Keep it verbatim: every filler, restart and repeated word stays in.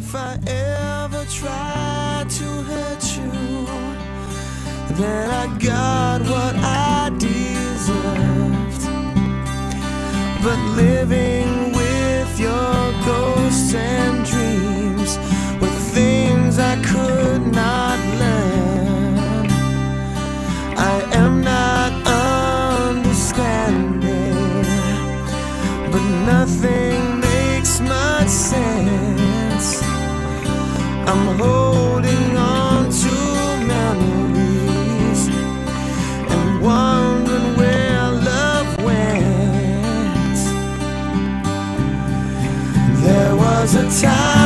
if I ever tried to hurt you, then I got what I deserved. But living with your ghosts and dreams were things I could not learn. I am not understanding, but nothing makes much sense. I'm holding on to memories and wondering where love went. There was a time